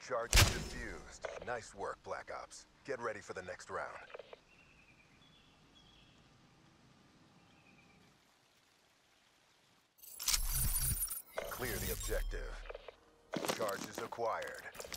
Charge is defused. Nice work, Black Ops. Get ready for the next round. Clear the objective. Charge is acquired.